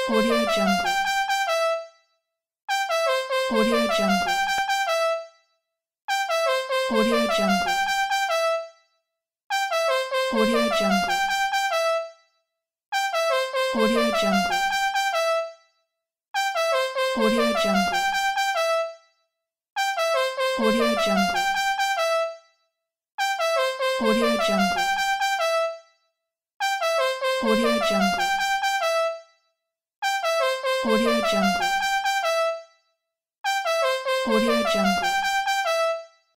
Audio Jungle. Audio Jungle. Audio Jungle. Audio Jungle. Audio Jungle. Audio Jungle. Audio Jungle. Audio Jungle. Audio Jungle. Audio Jungle. Audio Jungle.